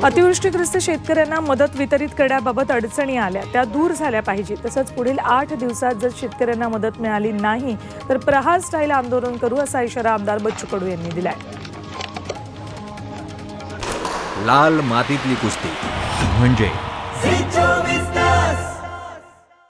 अतिवृष्टीग्रस्त शेतकऱ्यांना मदत वितरित करण्याबाबत अडचणी आल्या त्या दूर झाल्या पाहिजे। तसंच पुढील 8 दिवसात जर शेतकऱ्यांना मदत मिळाली नाही तर प्रहार स्टाईल आंदोलन करू असा इशारा आमदार बच्चू कडू यांनी दिलाय। लाल मातीतली कुस्ती म्हणजे